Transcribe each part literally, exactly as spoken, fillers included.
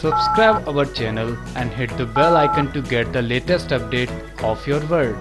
Subscribe our channel and hit the bell icon to get the latest update of your world.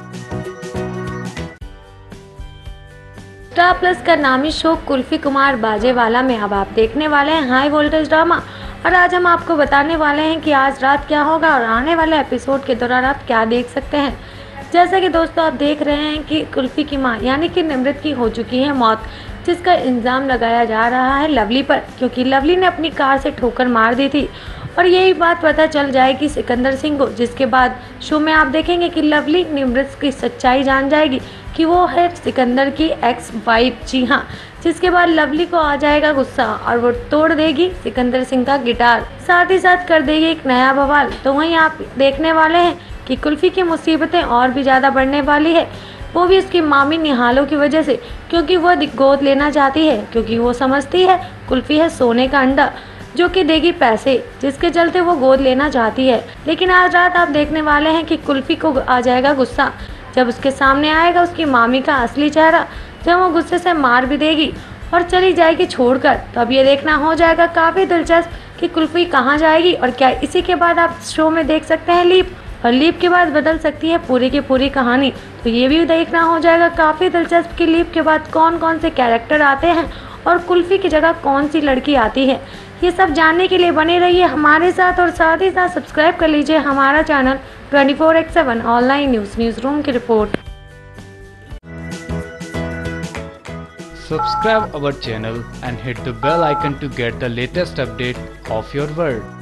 Star Plus का नामी show kulfi Kumar Bajewala में अब आप देखने वाले हैं हाई वोल्टेज ड्रामा। और आज हम आपको बताने वाले हैं कि आज रात क्या होगा और आने वाले एपिसोड के दौरान आप क्या देख सकते हैं। जैसा कि दोस्तों आप देख रहे हैं कि कुल्फी की मां यानी कि निमृत की हो चुकी है मौत, जिसका इल्ज़ाम लगाया जा रहा है लवली पर, क्योंकि लवली ने अपनी कार से ठोकर मार दी थी। और यही बात पता चल जाएगी सिकंदर सिंह को, जिसके बाद शो में आप देखेंगे कि लवली निमृत की सच्चाई जान जाएगी कि वो है सिकंदर की एक्स वाइफ। जी हाँ, जिसके बाद लवली को आ जाएगा गुस्सा और वो तोड़ देगी सिकंदर सिंह का गिटार, साथ ही साथ कर देगी एक नया बवाल। तो वहीं आप देखने वाले हैं कि कुल्फी की मुसीबतें और भी ज़्यादा बढ़ने वाली है, वो भी उसकी मामी निहालों की वजह से, क्योंकि वो गोद लेना चाहती है, क्योंकि वो समझती है कुल्फी है सोने का अंडा जो कि देगी पैसे, जिसके चलते वो गोद लेना चाहती है। लेकिन आज रात आप देखने वाले हैं कि कुल्फी को आ जाएगा गुस्सा जब उसके सामने आएगा उसकी मामी का असली चेहरा, जब वो गुस्से से मार भी देगी और चली जाएगी छोड़कर। तो अब ये देखना हो जाएगा काफ़ी दिलचस्प कि कुल्फी कहाँ जाएगी और क्या। इसी के बाद आप शो में देख सकते हैं लीप, और लीप के बाद बदल सकती है पूरी की पूरी कहानी। तो ये भी देखना हो जाएगा काफ़ी दिलचस्प कि लीप के बाद कौन कौन से कैरेक्टर आते हैं और कुल्फी की जगह कौन सी लड़की आती है। ये सब जानने के लिए बने रहिए हमारे साथ और साथ ही साथ सब्सक्राइब कर लीजिए हमारा channel twenty four x seven online news news room की रिपोर्ट। Subscribe our channel and hit the bell icon to get the latest update of your world.